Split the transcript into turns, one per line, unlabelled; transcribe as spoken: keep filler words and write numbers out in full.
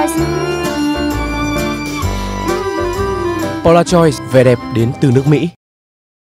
Choice.
Paula Choice, vẻ đẹp đến từ nước Mỹ.